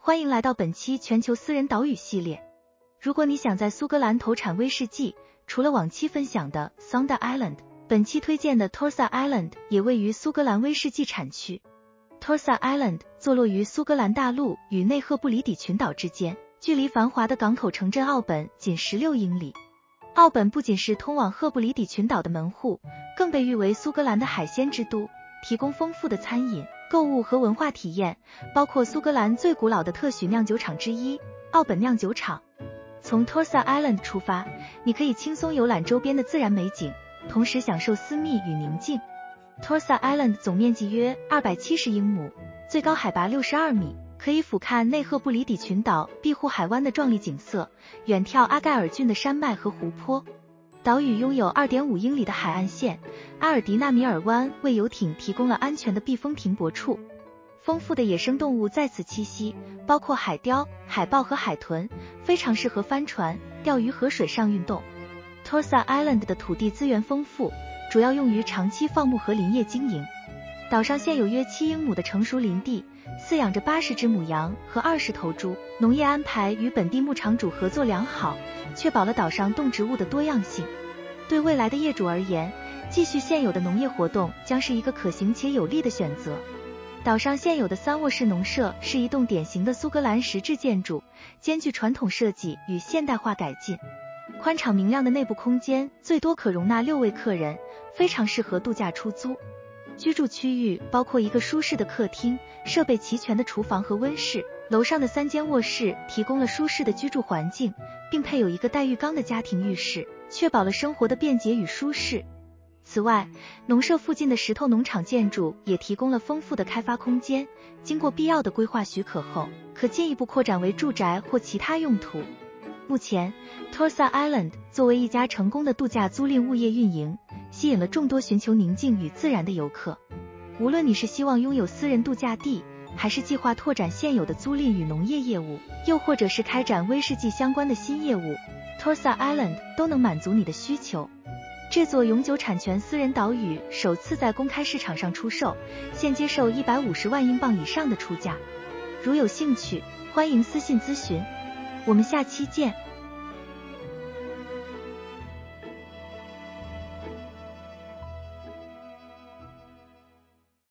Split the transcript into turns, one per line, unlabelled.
欢迎来到本期全球私人岛屿系列。如果你想在苏格兰投产威士忌，除了往期分享的 Sanda Island， 本期推荐的 Torsa Island 也位于苏格兰威士忌产区。Torsa Island 坐落于苏格兰大陆与内赫布里底群岛之间，距离繁华的港口城镇奥本仅16英里。奥本不仅是通往赫布里底群岛的门户，更被誉为苏格兰的海鲜之都，提供丰富的餐饮、购物和文化体验，包括苏格兰最古老的特许酿酒厂之一奥本酿酒厂。从 Torsa Island 出发，你可以轻松游览周边的自然美景，同时享受私密与宁静。Torsa Island 总面积约270英亩，最高海拔62米，可以俯瞰内赫布里底群岛庇护海湾的壮丽景色，远眺阿盖尔郡的山脉和湖泊。岛屿拥有 2.5 英里的海岸线，阿尔迪纳米尔湾为游艇提供了安全的避风停泊处。丰富的野生动物在此栖息，包括海雕、海豹和海豚，非常适合帆船、钓鱼和水上运动。Torsa Island 的土地资源丰富，主要用于长期放牧和林业经营。岛上现有约7英亩的成熟林地，饲养着80只母羊和20头猪，农业安排与本地牧场主合作良好，确保了岛上动植物的多样性。对未来的业主而言，继续现有的农业活动将是一个可行且有利的选择。岛上现有的3卧室农舍是一栋典型的苏格兰石质建筑，兼具传统设计与现代化改进。宽敞明亮的内部空间最多可容纳6位客人，非常适合度假出租。居住区域包括一个舒适的客厅、设备齐全的厨房和温室，楼上的3间卧室提供了舒适的居住环境，并配有一个带浴缸的家庭浴室，确保了生活的便捷与舒适。此外，农舍附近的石头农场建筑也提供了丰富的开发空间，经过必要的规划许可后，可进一步扩展为住宅或其他用途。目前 Torsa Island 作为一家成功的度假租赁物业运营，吸引了众多寻求宁静与自然的游客。无论你是希望拥有私人度假地，还是计划拓展现有的租赁与农业业务，又或者是开展威士忌相关的新业务， Torsa Island 都能满足你的需求。这座永久产权私人岛屿首次在公开市场上出售，现接受150万英镑以上的出价。如有兴趣，欢迎私信咨询。我们下期见。